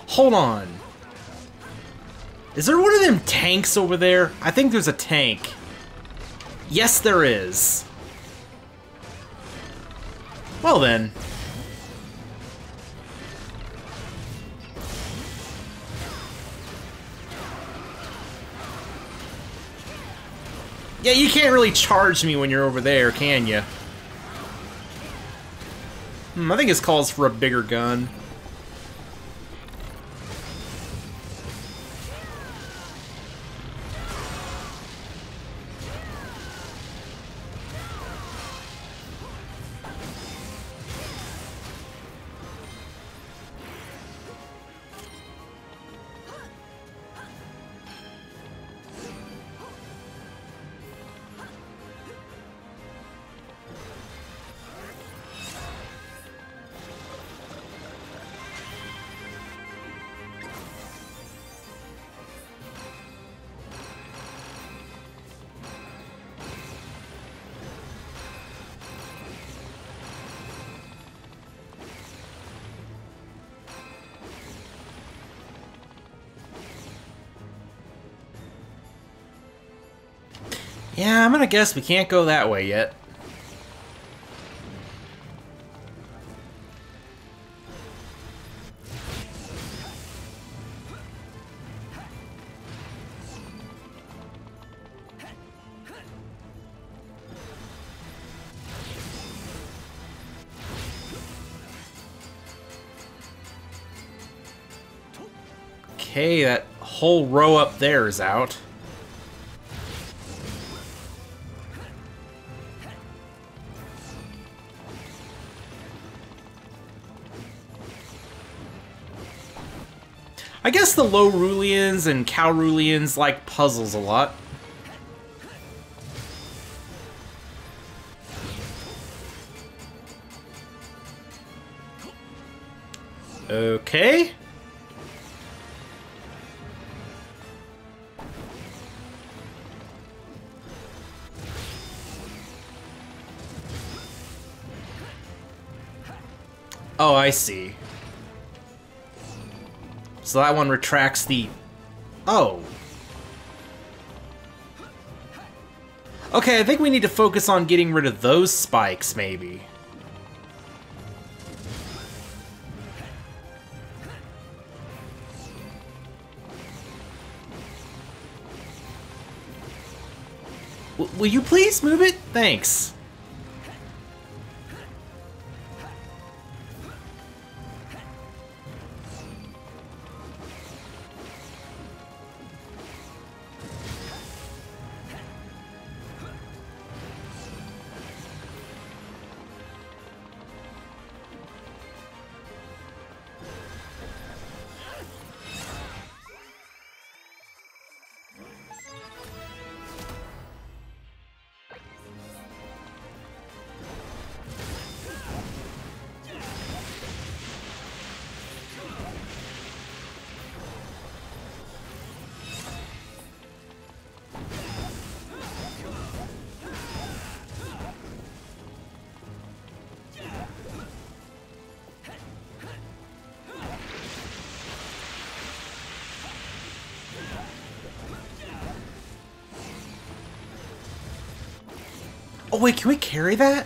Hold on. Is there one of them tanks over there? I think there's a tank. Yes, there is. Well then. Yeah, you can't really charge me when you're over there, can you? I think this calls for a bigger gun. Yeah, I'm gonna guess we can't go that way yet. Okay, that whole row up there is out. I guess the Lowruleans and Kowruleans like puzzles a lot. Okay. Oh, I see. So that one retracts the... Oh. Okay, I think we need to focus on getting rid of those spikes, maybe. Will you please move it? Thanks. Oh wait, can we carry that?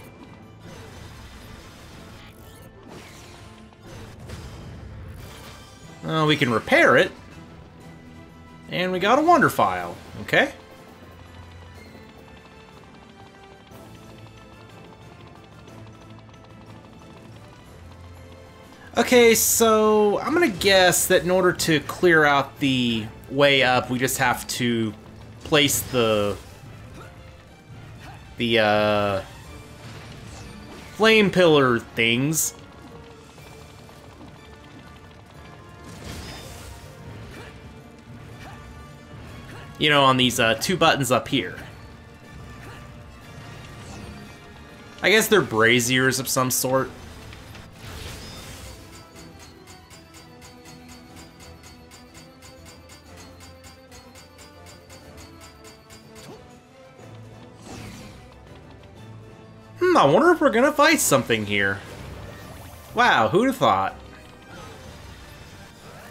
We can repair it. And we got a Wonder File, okay? Okay, so I'm gonna guess that in order to clear out the way up, we just have to place the flame pillar things. You know, on these two buttons up here. I guess they're braziers of some sort. I wonder if we're gonna fight something here. Wow, who'd have thought?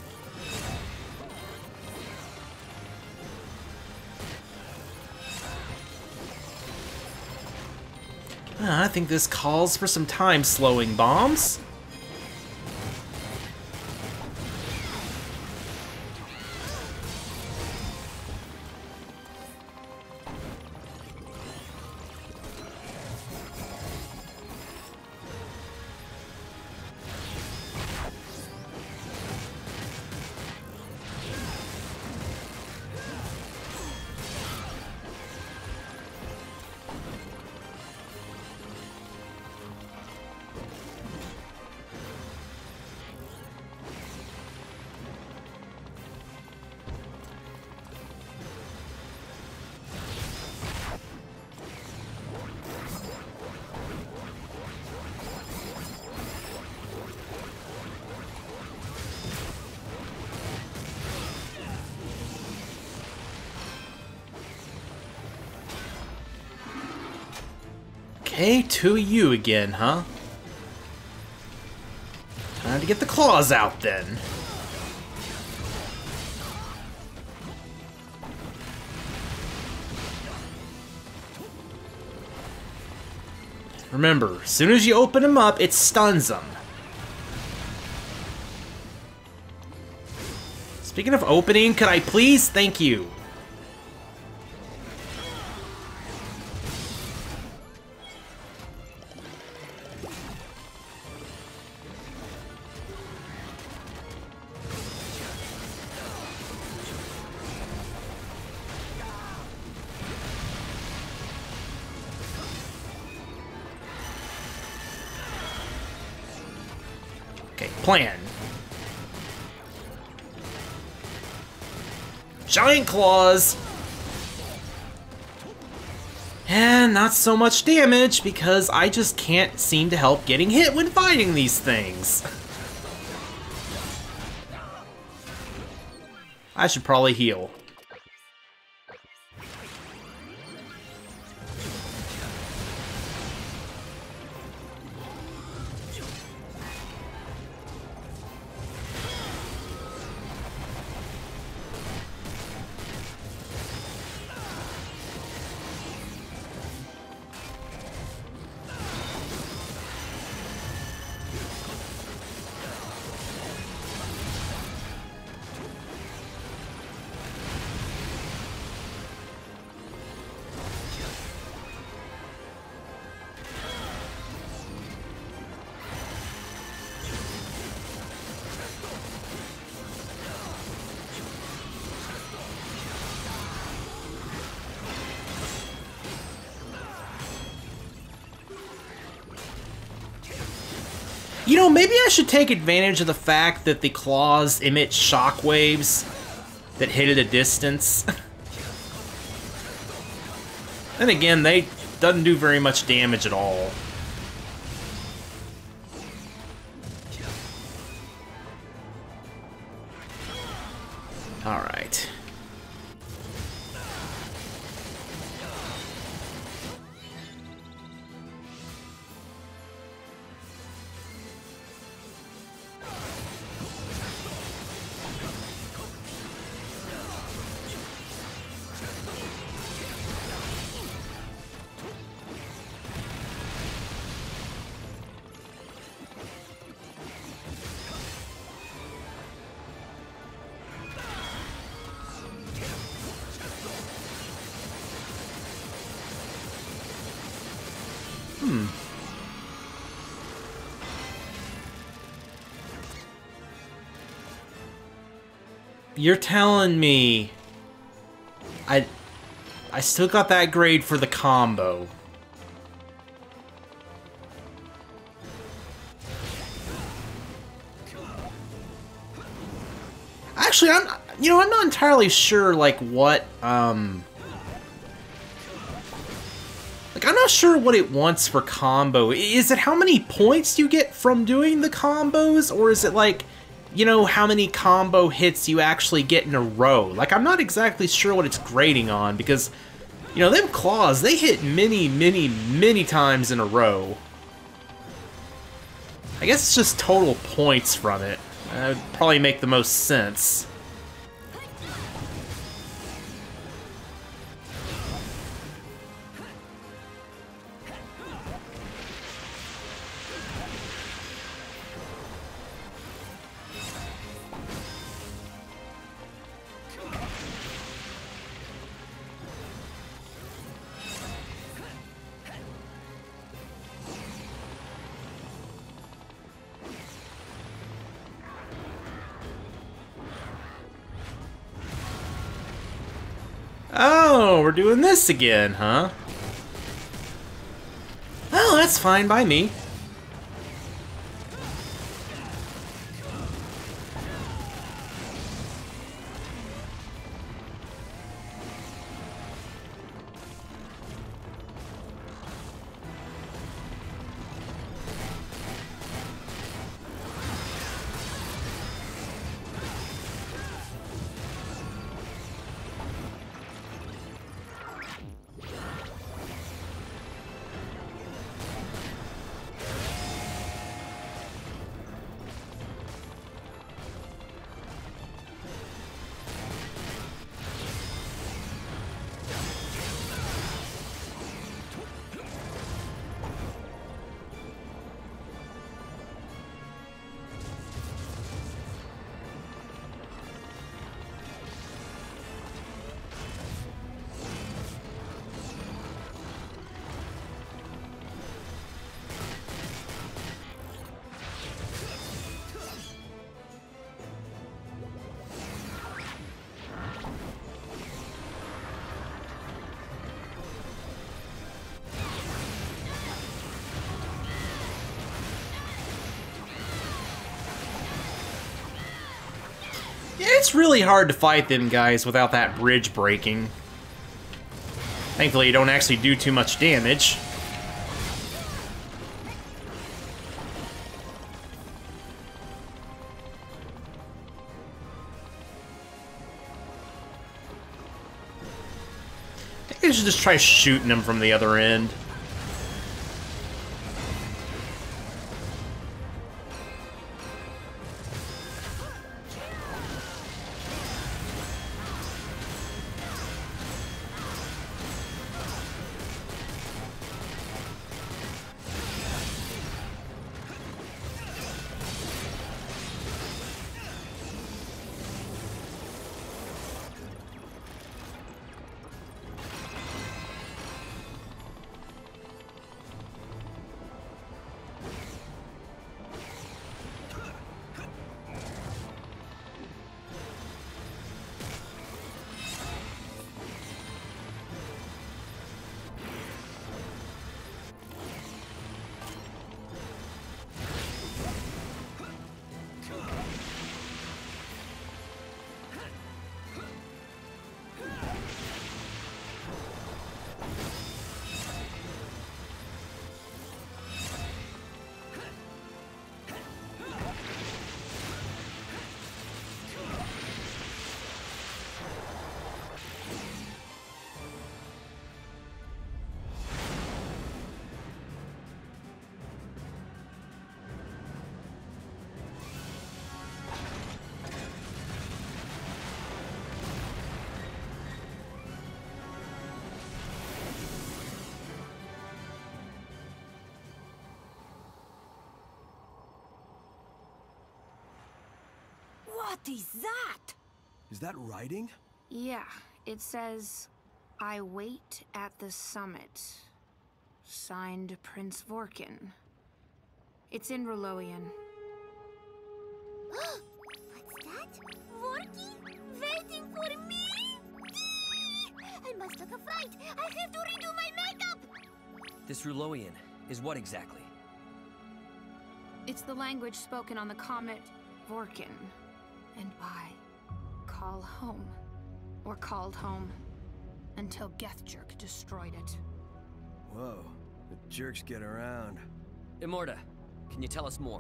I think this calls for some time-slowing bombs. Okay, two of you again, huh? Time to get the claws out, then. Remember, as soon as you open them up, it stuns them. Speaking of opening, could I please? Thank you. Okay, plan. Giant claws! And not so much damage because I just can't seem to help getting hit when fighting these things. I should probably heal. You know, maybe I should take advantage of the fact that the claws emit shockwaves that hit at a distance. Then again, they doesn't do very much damage at all. All right. You're telling me I still got that grade for the combo. Actually, I'm not entirely sure like what I'm not sure what it wants for combo. Is it how many points you get from doing the combos, or is it like, you know, how many combo hits you actually get in a row? Like, I'm not exactly sure what it's grading on, because, you know, them claws, they hit many, many, many times in a row. I guess it's just total points from it. That would probably make the most sense. Oh, we're doing this again, huh? Well, that's fine by me. It's really hard to fight them guys without that bridge breaking. Thankfully, you don't actually do too much damage. I think I should just try shooting them from the other end. What is that? Is that writing? Yeah, it says, I wait at the summit. Signed Prince Vorkken. It's in Roloian. What's that? Vorkken? Waiting for me? I must take a flight. I have to redo my makeup. This Roloian is what exactly? It's the language spoken on the comet Vorkken. And I call home. Or called home. Until Gethjerk destroyed it. Whoa, the jerks get around. Immorta, can you tell us more?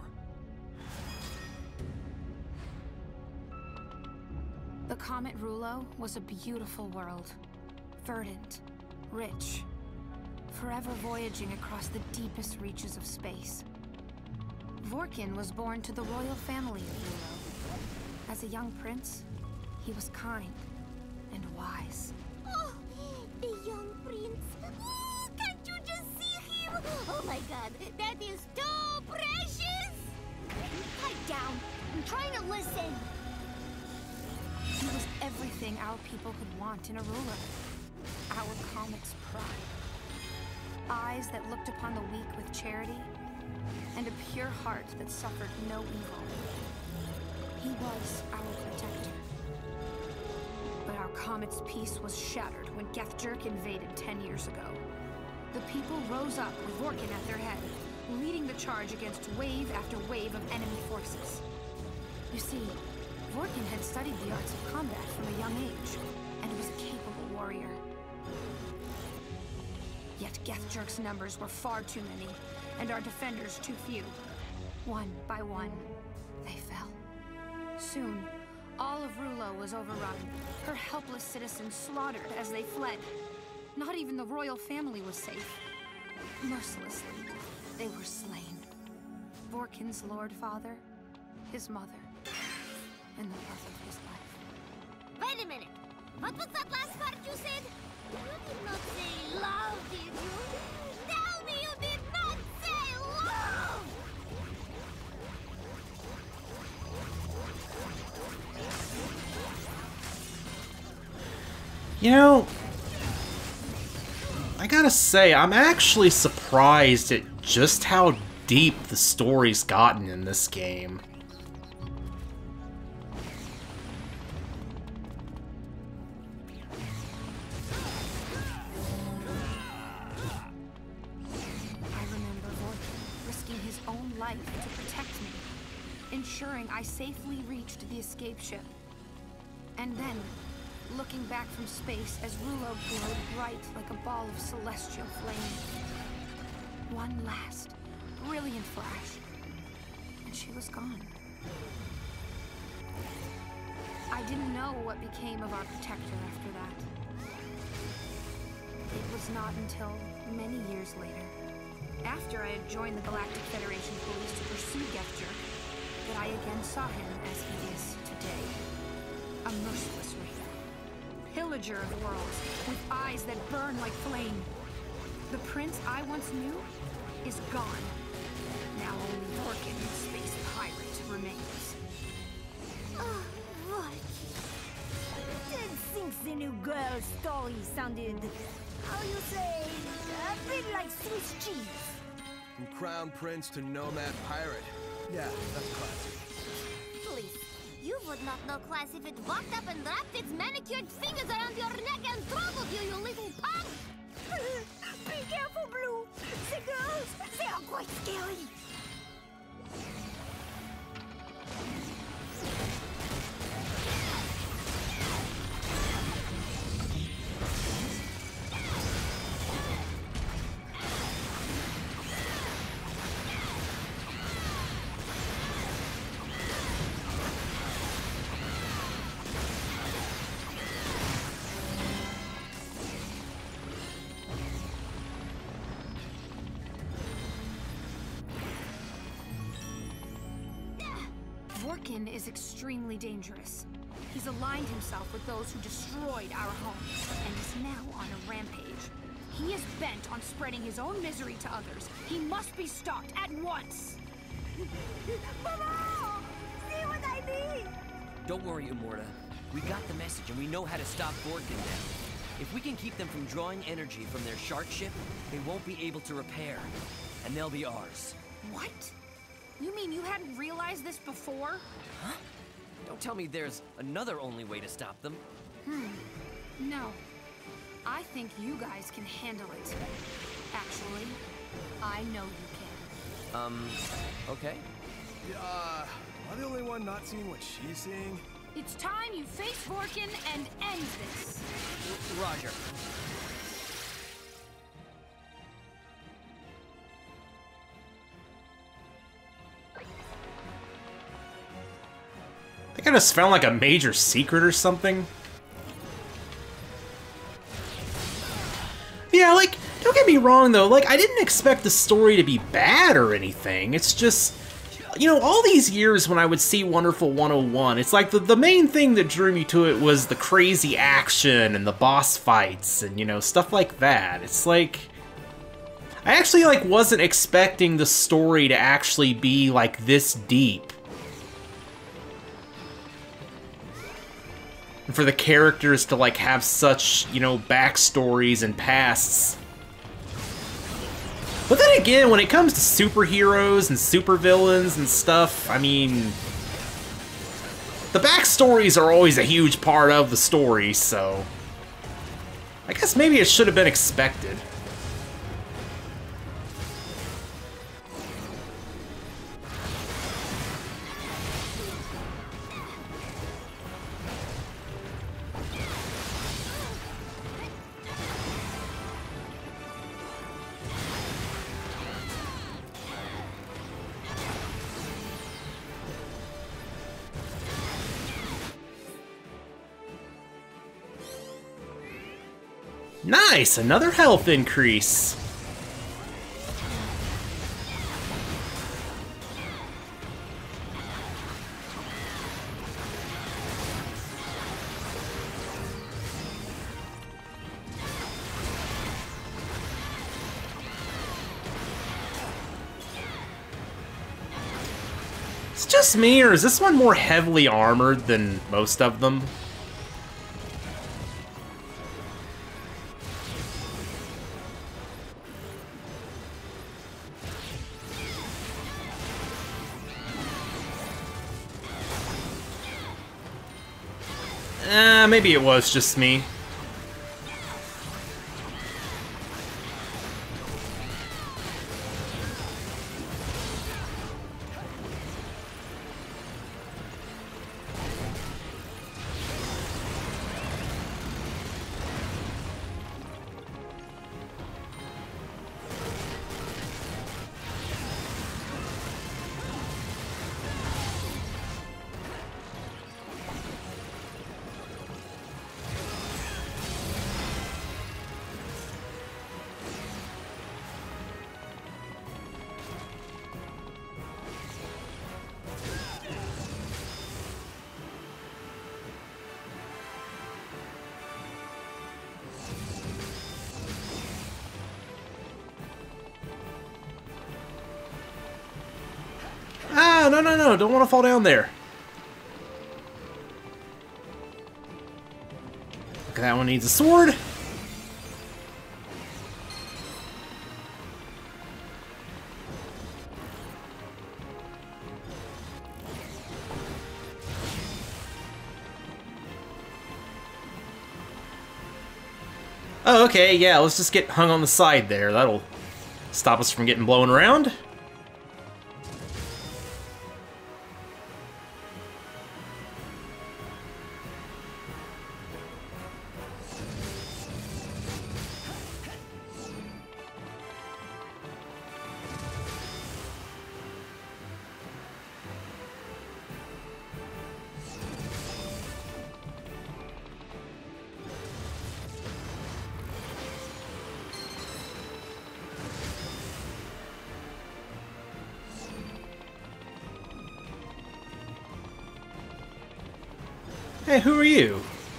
The comet Rulo was a beautiful world. Verdant, rich, forever voyaging across the deepest reaches of space. Vorkken was born to the royal family of Iido. As a young prince, he was kind and wise. Oh, the young prince. Oh, can't you just see him? Oh my god, that is so precious! Pipe down. I'm trying to listen. He was everything our people could want in a ruler. Our comet's pride. Eyes that looked upon the weak with charity, and a pure heart that suffered no evil. He was our protector. But our comet's peace was shattered when Gethjerk invaded 10 years ago. The people rose up with Vorkken at their head, leading the charge against wave after wave of enemy forces. You see, Vorkken had studied the arts of combat from a young age, and was a capable warrior. Yet Gethjerk's numbers were far too many, and our defenders too few. One by one, they fell. Soon, all of R'ulo was overrun, her helpless citizens slaughtered as they fled. Not even the royal family was safe. Mercilessly, they were slain. Vorkken's Lord Father, his mother, and the birth of his life. Wait a minute. What was that last part you said? You did not say love, did you? Tell me you did not say love! You know, I gotta say, I'm actually surprised at just how deep the story's gotten in this game. Ensuring I safely reached the escape ship. And then, looking back from space as R'ulo glowed bright like a ball of celestial flame. One last, brilliant flash, and she was gone. I didn't know what became of our protector after that. It was not until many years later, after I had joined the Galactic Federation police to pursue Gethjerk, that I again saw him as he is today. A merciless raider. Pillager of worlds, with eyes that burn like flame. The prince I once knew is gone. Now only Vorkken, space pirate, remains. Oh, Vorkken. Didn't think the new girl's story sounded, how you say, a bit like Swiss cheese. From crown prince to nomad pirate. Yeah, that's classic. Please, you would not know class if it walked up and wrapped its manicured fingers around your neck and throttled you, you little punk! Be careful, Blue! The girls, they are quite scary! Vorkken is extremely dangerous. He's aligned himself with those who destroyed our home, and is now on a rampage. He is bent on spreading his own misery to others. He must be stopped at once! Mama! See what I mean? Don't worry, Immorta. We got the message and we know how to stop Vorkken now. If we can keep them from drawing energy from their shark ship, they won't be able to repair. And they'll be ours. What? You mean you hadn't realized this before? Huh? Don't tell me there's another only way to stop them. No. I think you guys can handle it. Actually, I know you can. Okay. Yeah, am I the only one not seeing what she's seeing? It's time you face Vorkken and end this. Roger. I think I just found like a major secret or something. Yeah, like, don't get me wrong though, like, I didn't expect the story to be bad or anything. It's just, you know, all these years when I would see Wonderful 101, it's like the main thing that drew me to it was the crazy action and the boss fights and, you know, stuff like that. It's like, I actually, like, wasn't expecting the story to actually be, like, this deep. And for the characters to, like, have such, you know, backstories and pasts. But then again, when it comes to superheroes and supervillains and stuff, I mean, The backstories are always a huge part of the story, so I guess maybe it should have been expected. Nice! Another health increase. It's just me, or is this one more heavily armored than most of them? Maybe it was just me. Ah, no, don't want to fall down there. Look, that one needs a sword. Oh, okay, yeah, let's just get hung on the side there. That'll stop us from getting blown around. Hey, who are you?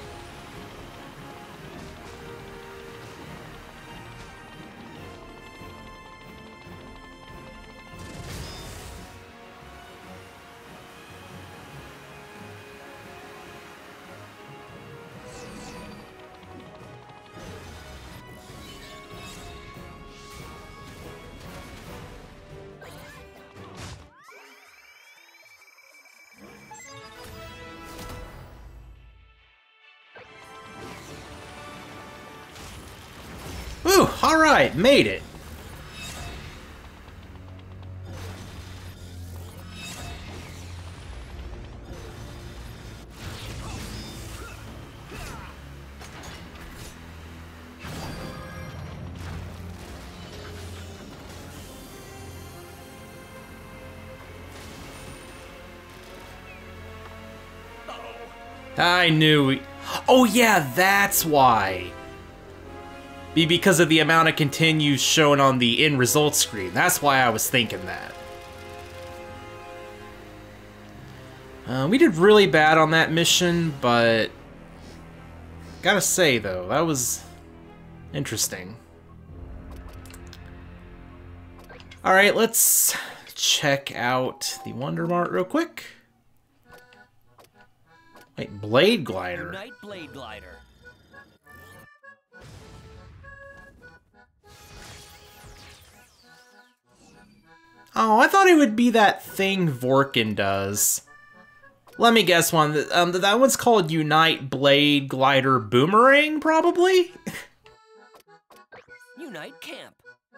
Ooh, alright, made it. I knew. Oh yeah, that's why. Because of the amount of continues shown on the end results screen. That's why I was thinking that. We did really bad on that mission, but gotta say though, that was interesting. Alright, let's check out the Wonder Mart real quick. Wait, Blade Glider. Night Blade Glider. Oh, I thought it would be that thing Vorkken does. Let me guess one. That one's called Unite Blade Glider Boomerang, probably? Unite Camp.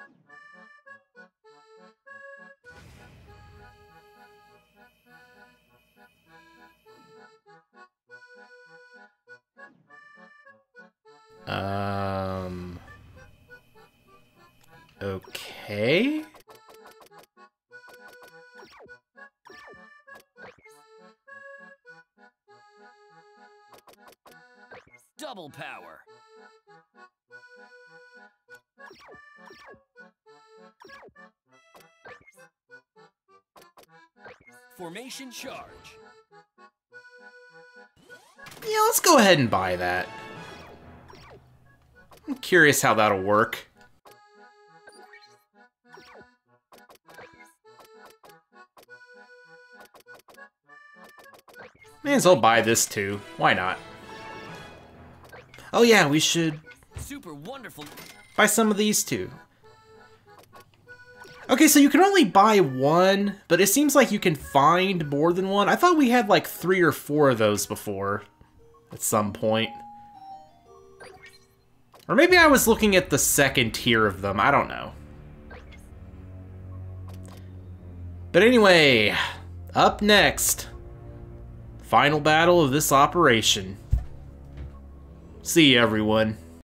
Okay. Double power. Formation charge. Yeah, let's go ahead and buy that. I'm curious how that'll work. May as well buy this too. Why not? Oh yeah, we should Super wonderful. buy some of these too. Okay, so you can only buy one, but it seems like you can find more than one. I thought we had like 3 or 4 of those before at some point. Or maybe I was looking at the second tier of them, I don't know. But anyway, up next, final battle of this operation. See you, everyone.